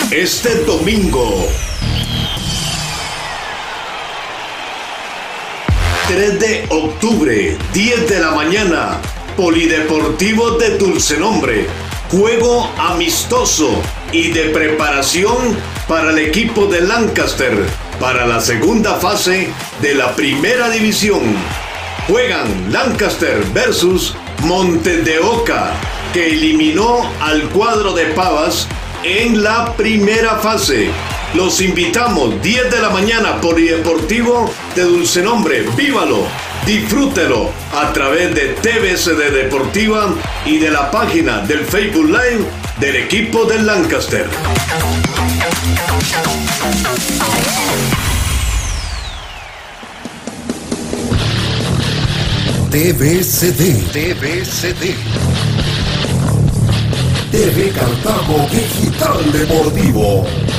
Este domingo, 3 de octubre, 10 de la mañana, Polideportivo de Dulcenombre. Juego amistoso y de preparación para el equipo de Lancaster para la segunda fase de la primera división. Juegan Lancaster versus Montes de Oca, que eliminó al cuadro de Pavas en la primera fase. Los invitamos, 10 de la mañana, Polideportivo de Dulcenombre. ¡Vívalo! Disfrútelo a través de TVCD Deportiva y de la página del Facebook Live del equipo del Lancaster. TVCD TV Cartago Digital Deportivo.